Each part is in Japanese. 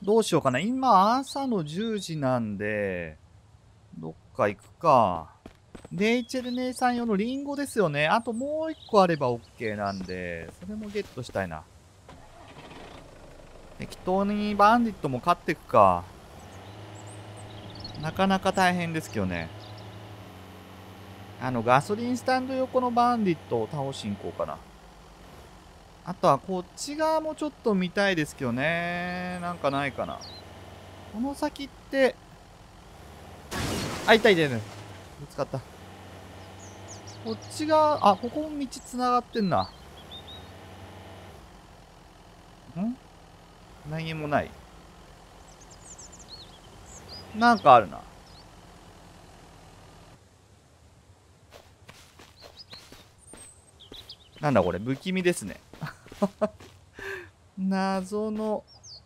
どうしようかな。今、朝の10時なんで、どっか行くか。レイチェル姉さん用のリンゴですよね。あともう一個あれば OK なんで、それもゲットしたいな。適当にバンディットも勝っていくか。なかなか大変ですけどね。ガソリンスタンド横のバンディットを倒しに行こうかな。あとはこっち側もちょっと見たいですけどね。なんかないかな。この先って、あ、痛い痛い痛い。ぶつかった。こっち側、あ、ここも道つながってんな。何もない。なんかあるな。なんだこれ、不気味ですね。謎の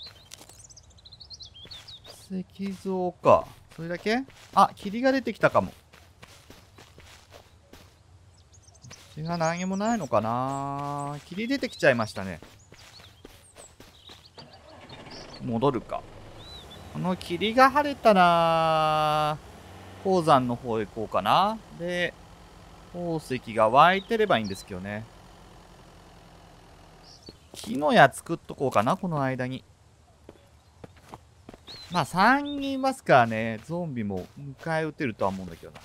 石像か。それだけ？あ、霧が出てきたかも。それが何もないのかな。霧出てきちゃいましたね。戻るか。この霧が晴れたら、鉱山の方へ行こうかな。で、鉱石が湧いてればいいんですけどね。木の矢作っとこうかな、この間に。まあ、3人いますからね、ゾンビも迎え撃てるとは思うんだけどな。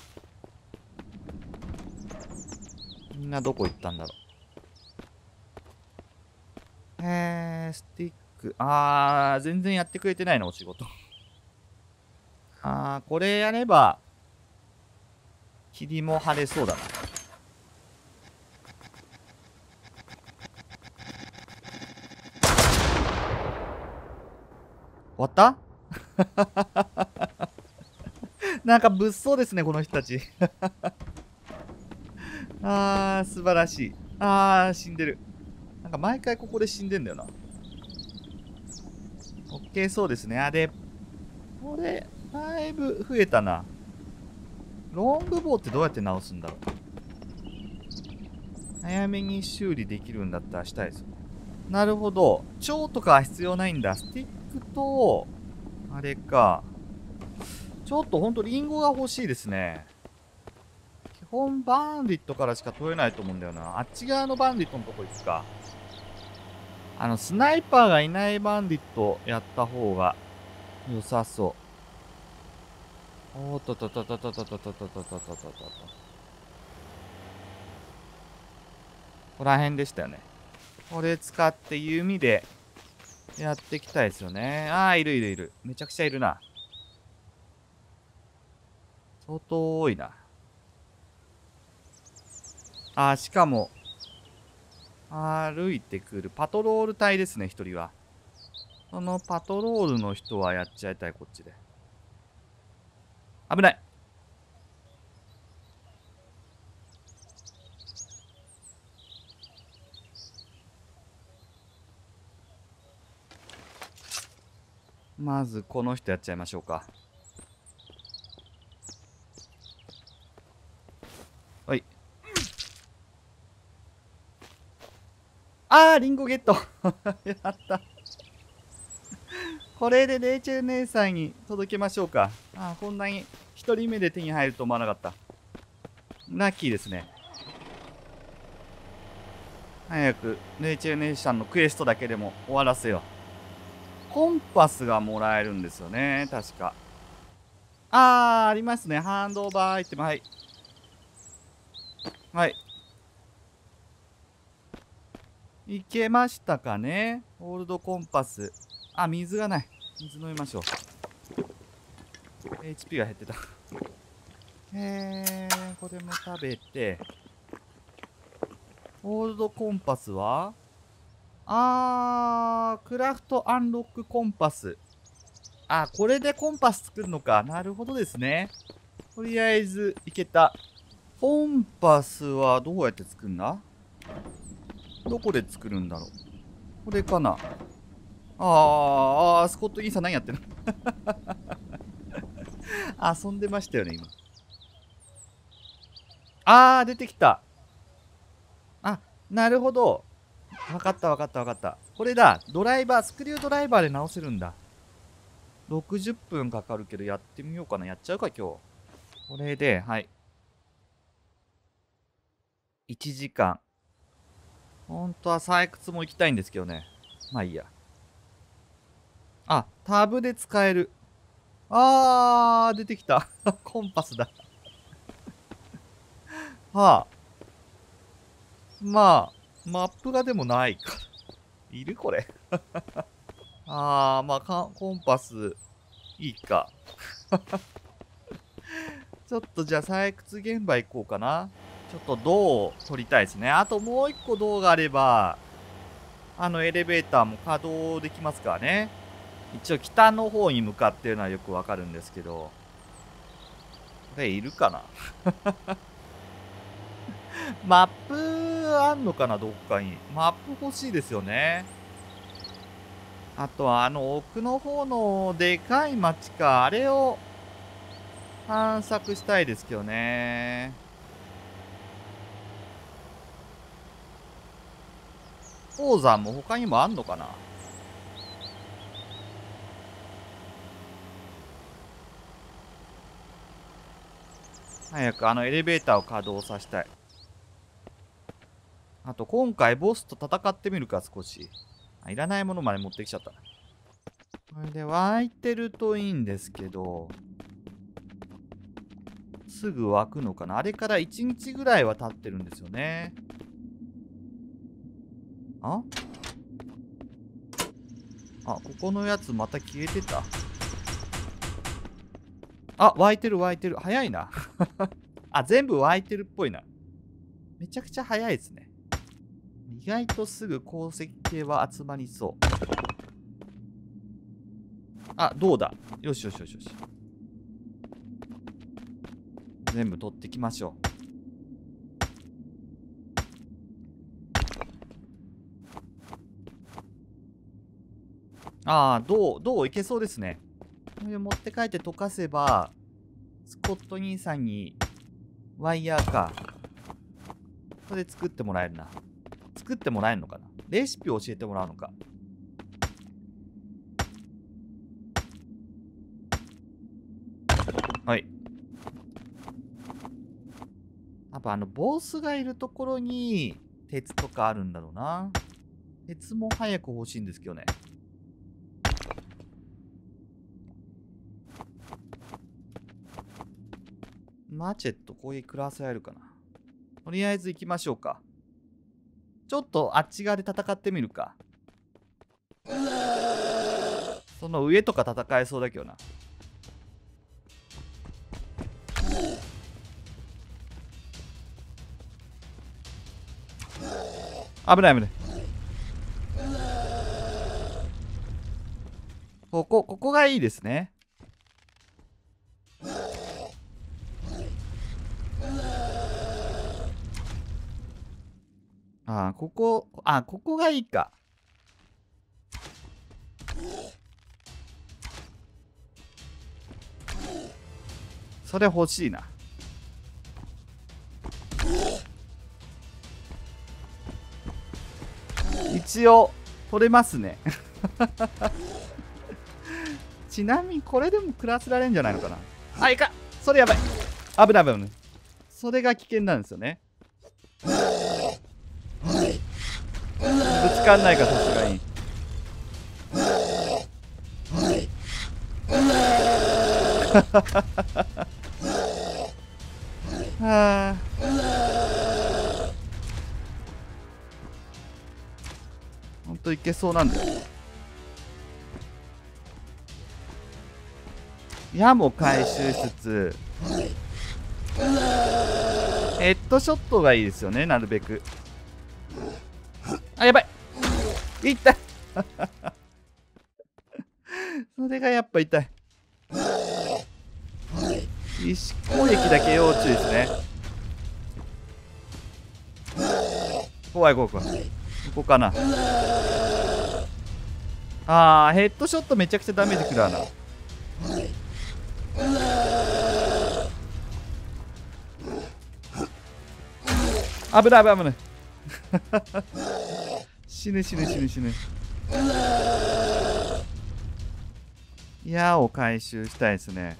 みんなどこ行ったんだろう。スティック。全然やってくれてないな、お仕事。これやれば、霧も晴れそうだな。終わったなんか物騒ですね、この人たち。素晴らしい。死んでる。なんか毎回ここで死んでんだよな。オッケーそうですね。で、これ、だいぶ増えたな。ロングボウってどうやって直すんだろう。早めに修理できるんだったらしたいですよね。なるほど。蝶とかは必要ないんだ。スティックと、あれか。ちょっとほんとリンゴが欲しいですね。基本バンディットからしか取れないと思うんだよな。あっち側のバンディットのとこ行くか。スナイパーがいないバンディットやった方が良さそう。おーっとととととととととととととと。ここら辺でしたよね。これ使って弓でやっていきたいですよね。いるいるいる。めちゃくちゃいるな。相当多いな。しかも、歩いてくる。パトロール隊ですね、一人は。そのパトロールの人はやっちゃいたい、こっちで。危ない。まず、この人やっちゃいましょうか。はい。リンゴゲットやった。これでレイチェル姉さんに届けましょうか。こんなに一人目で手に入ると思わなかった。ラッキーですね。早くレイチェル姉さんのクエストだけでも終わらせよう。コンパスがもらえるんですよね、確か。ありますね。ハンドオーバーアイテム。はい。はい。いけましたかね。オールドコンパス。水がない。水飲みましょう。HP が減ってた。これも食べて。オールドコンパスはクラフトアンロックコンパス。これでコンパス作るのか。なるほどですね。とりあえず、いけた。コンパスはどうやって作るんだ？どこで作るんだろう。これかな。スコット・イーサン何やってんの遊んでましたよね、今。出てきた。なるほど。わかったわかったわかった。これだ。ドライバー、スクリュードライバーで直せるんだ。 60分かかるけどやってみようかな。やっちゃうか今日。これで、はい。1時間。本当は採掘も行きたいんですけどね。まあいいや。あ、タブで使える。出てきた。コンパスだ。はあ。まあ、マップがでもないから。いるこれ。まあコンパス、いいか。ちょっとじゃあ採掘現場行こうかな。ちょっと銅を取りたいですね。あともう一個銅があれば、エレベーターも稼働できますからね。一応北の方に向かってるのはよくわかるんですけど。これいるかな。マップあんのかな、どっかに。マップ欲しいですよね。あとは奥の方のでかい町か、あれを探索したいですけどね。鉱山も他にもあんのかな。早くエレベーターを稼働させたい。あと今回ボスと戦ってみるか、少し。いらないものまで持ってきちゃった。これで湧いてるといいんですけど、すぐ湧くのかな。あれから1日ぐらいは経ってるんですよね。ここのやつまた消えてた。湧いてる湧いてる。早いな。全部湧いてるっぽいな。めちゃくちゃ早いですね。意外とすぐ鉱石系は集まりそう。どうだ。よしよしよしよし。全部取ってきましょう。銅いけそうですね。これ持って帰って溶かせば、スコット兄さんにワイヤーか。これで作ってもらえるな。作ってもらえるのかな。レシピを教えてもらうのか。はい。やっぱボスがいるところに鉄とかあるんだろうな。鉄も早く欲しいんですけどね。マチェット攻撃食らわせられるかな。とりあえず行きましょうか。ちょっとあっち側で戦ってみるか。その上とか戦えそうだけどな。危ない危ない。ここがいいですね。ここがいいか。それ欲しいな。一応取れますね。ちなみにこれでも食らせられるんじゃないのかな。いかん、それやばい。危ない危ない。それが危険なんですよね。ぶつかんないか、さすがに。はあ。ほんといけそうなんだよ。矢も回収しつつ、ヘッドショットがいいですよね、なるべく。やばい。痛い。それがやっぱ痛い。石攻撃だけ要注意ですね。怖い怖い怖い。ここかな。ヘッドショットめちゃくちゃダメージ食らうな。危ない危ない危ない。死ぬ死ぬ死ぬ死ぬ。い矢を回収したいですね。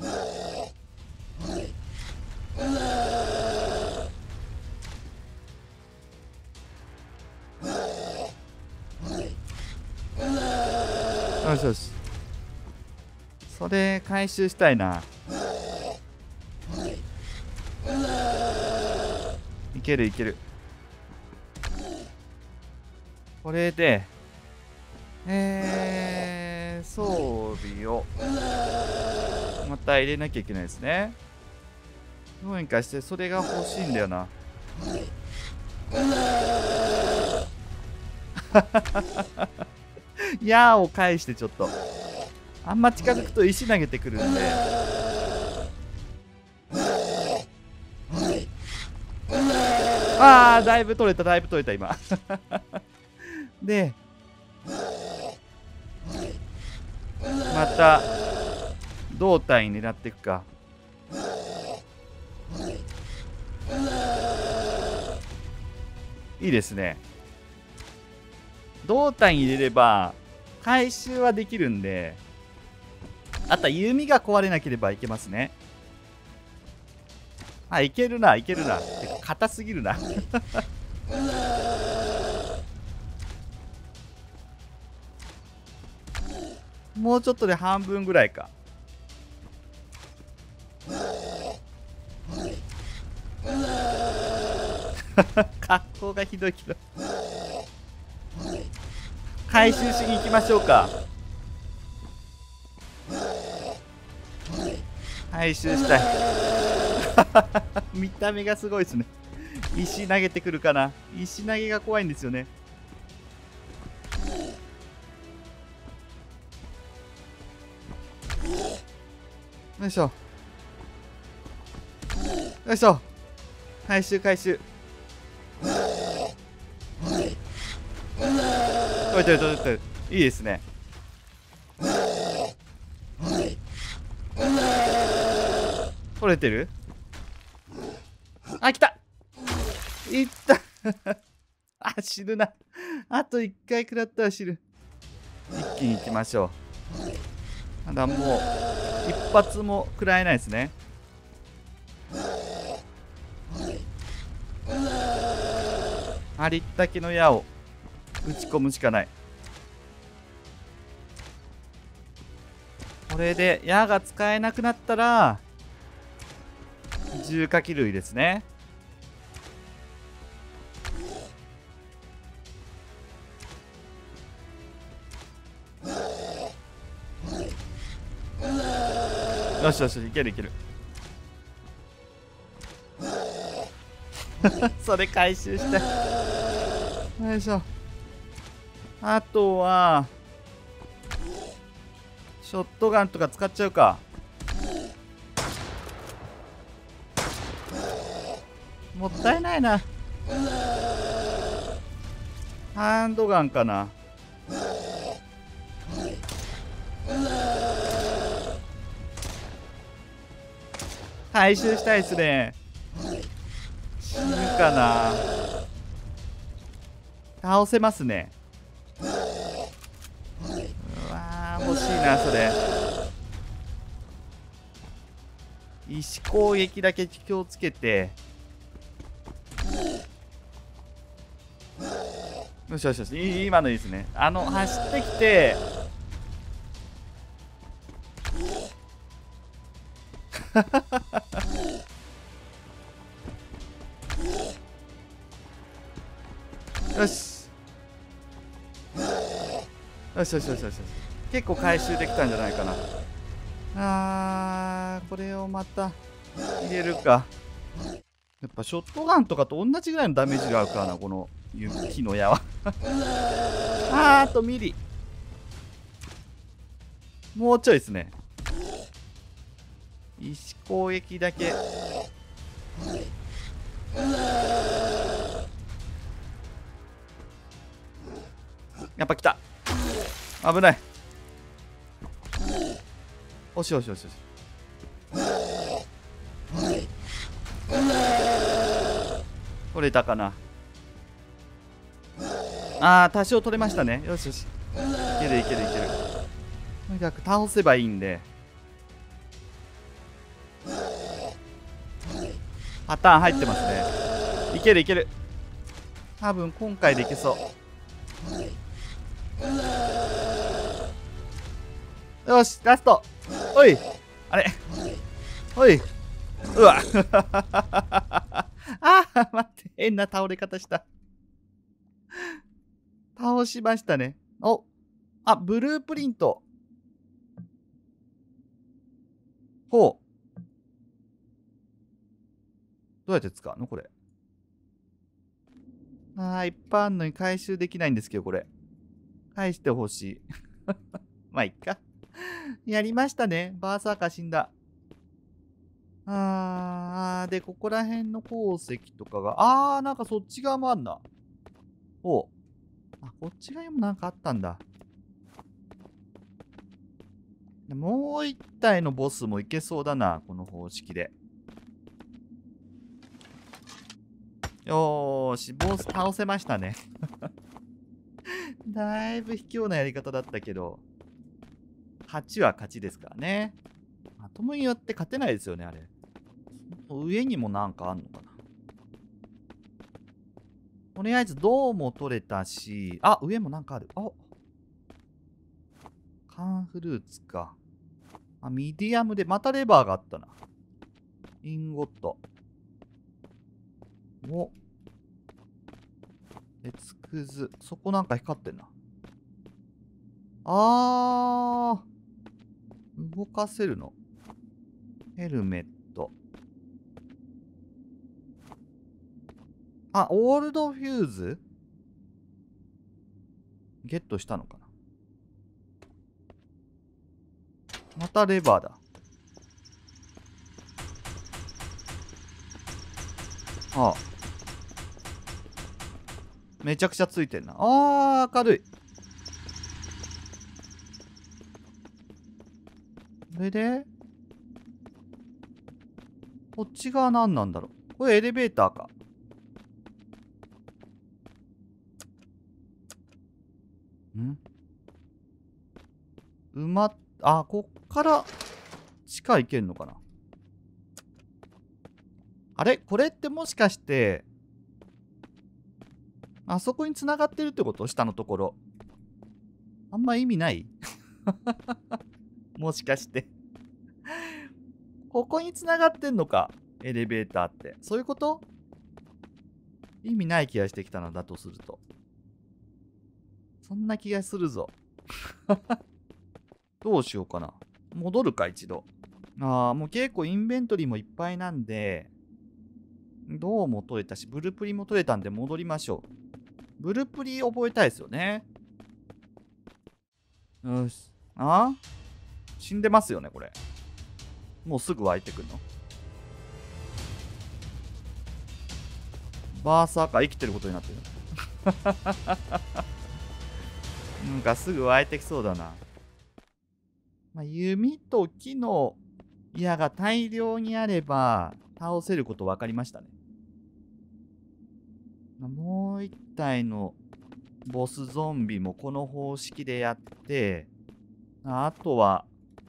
よしよし。それ回収したいな。いけるいける。これで装備をまた入れなきゃいけないですね。どうにかしてそれが欲しいんだよな。矢を返してちょっとあんま近づくと石投げてくるんで。ああ、だいぶ取れただいぶ取れた今。でまた胴体に狙っていくか。いいですね。胴体に入れれば回収はできるんで、あとは弓が壊れなければいけますね。あ、いけるないけるな。てか硬すぎるな。もうちょっとで半分ぐらいか。格好がひどいけど。回収しに行きましょうか。回収したい。見た目がすごいですね。石投げてくるかな。石投げが怖いんですよね。よいしょよいしょ。回収回収。取れてる取れてる。いいですね。取れてる。あ、来た。いったあ、死ぬな。あと1回食らったら死ぬ。一気に行きましょう。ただもう一発も食らえないですね。ありったけの矢を打ち込むしかない。これで矢が使えなくなったら重火器類ですね。よしよし、いけるいける。それ回収して。よいしょ。あとはショットガンとか使っちゃうか。もったいないな。ハンドガンかな。回収したいですね。死ぬかな。倒せますね。うわー、欲しいなそれ。石攻撃だけ気をつけて。よしよしよし、今のいいですね。走ってきてよしよしよしよしよし。結構回収できたんじゃないかな。これをまた入れるか。やっぱショットガンとかと同じぐらいのダメージがあるからな、この木の矢は。あとミリ。もうちょいですね。石攻撃だけ。やっぱ来た。危ない。よしよしよしよし。取れたかな。多少取れましたね。よしよし。いけるいけるいける。 にかく倒せばいいんで。パターン入ってますね。いけるいける。多分今回でいけそう。よし、ラスト。おい、あれ、おい、うわあー、待って、変な倒れ方した。倒しましたね。お、あ、ブループリント。ほう。どうやって使うのこれ。いっぱいあんのに回収できないんですけど、これ。返してほしい。まあ、いっか。やりましたね。バーサーカー死んだ。で、ここら辺の鉱石とかが、なんかそっち側もあんな。おう。こっち側にもなんかあったんだ。もう一体のボスもいけそうだな、この方式で。よーし、ボス倒せましたね。だいぶ卑怯なやり方だったけど、勝ちは勝ちですからね。まともによって勝てないですよね、あれ。上にもなんかあんのかな。とりあえず銅も取れたし、上もなんかある。カンフルーツか。ミディアムで、またレバーがあったな。インゴット。鉄くず。そこなんか光ってんな。動かせるの。ヘルメット。オールドフューズゲットしたのかな。またレバーだ。めちゃくちゃついてんな。明るい。これでこっち側何なんだろう。これエレベーターか。こっから地下行けんのかな。あれこれってもしかして、あそこに繋がってるってこと？下のところ。あんま意味ないもしかしてここに繋がってんのか、エレベーターって。そういうこと？意味ない気がしてきたのだとすると。そんな気がするぞ。どうしようかな。戻るか、一度。もう結構インベントリーもいっぱいなんで、銅も取れたし、ブルプリも取れたんで戻りましょう。ブルプリ覚えたいですよね。よし。死んでますよね、これ。もうすぐ湧いてくるの？バーサーカー生きてることになってる。なんかすぐ湧いてきそうだな。弓と木の矢が大量にあれば倒せること分かりましたね。もう一体のボスゾンビもこの方式でやって、あとは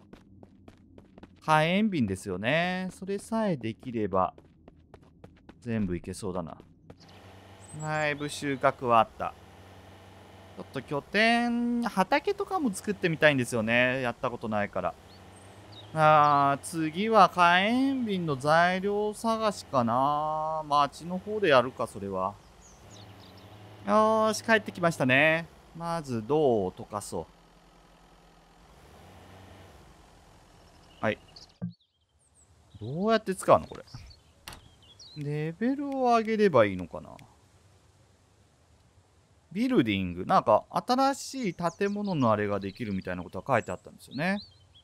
火炎瓶ですよね。それさえできれば全部いけそうだな。だいぶ収穫はあった。ちょっと拠点、畑とかも作ってみたいんですよね。やったことないから。次は火炎瓶の材料探しかな。町の方でやるか、それは。よーし、帰ってきましたね。まず、銅を溶かそう。はい。どうやって使うのこれ。レベルを上げればいいのかな。ビルディング。なんか、新しい建物のあれができるみたいなことが書いてあったんですよね。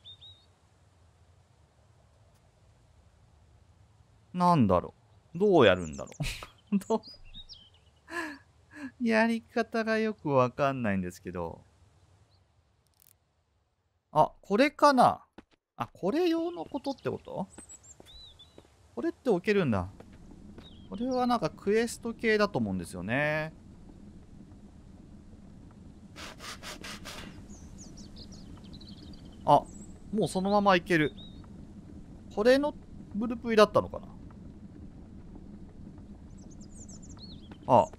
なんだろう。どうやるんだろう。やり方がよくわかんないんですけど。これかな。これ用のことってこと？これって置けるんだ。これはなんかクエスト系だと思うんですよね。 あ、もうそのままいける。これのブルプリだったのかな。あ、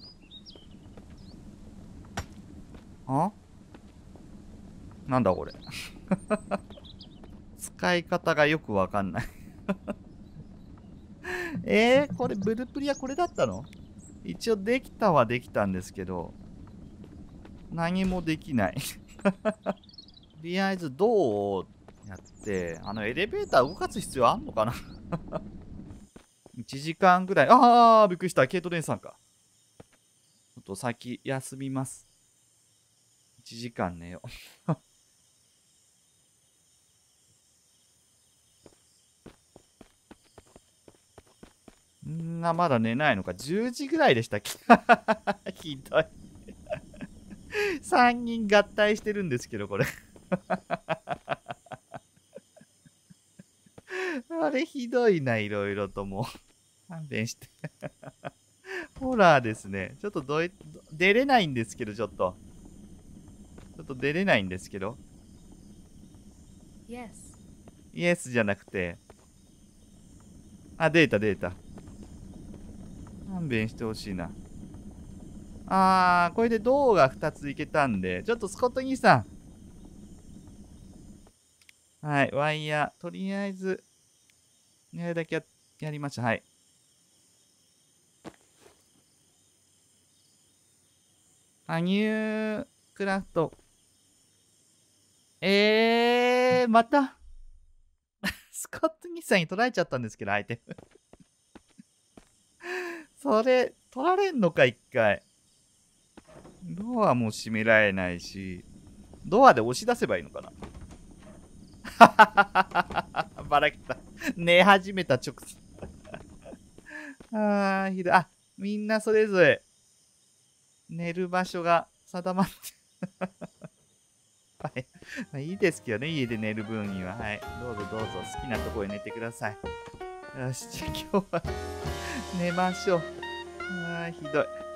あ、なんだこれ。使い方がよくわかんない。これブルプリはこれだったの？一応できたはできたんですけど、何もできない。とりあえず銅をやって、エレベーター動かす必要あんのかな。1時間ぐらい。ああ、びっくりした。ケイトレンさんか。ちょっと先休みます。1時間寝よう。まだ寝ないのか。10時ぐらいでしたっけ。ひどい。3人合体してるんですけど、これ。あれひどいな、いろいろともう。勘弁して。ホラーですね。ちょっと出れないんですけど、ちょっと。ちょっと出れないんですけど。イエスじゃなくて。あ、出た出た。勘弁してほしいな。これで銅が2ついけたんで、ちょっとスコット兄さん。はい、ワイヤー。とりあえず、やるだけやりました。はい。羽生クラフト。またスコット兄さんに取られちゃったんですけど、相手。それ、取られんのか、一回。ドアも閉められないし、ドアで押し出せばいいのかな。ばらけた。寝始めた直線。ひどい。あ、みんなそれぞれ、寝る場所が定まってはい。まあ、いいですけどね、家で寝る分には。はい。どうぞどうぞ、好きなところで寝てください。よし、じゃあ今日は寝ましょう。ひどい。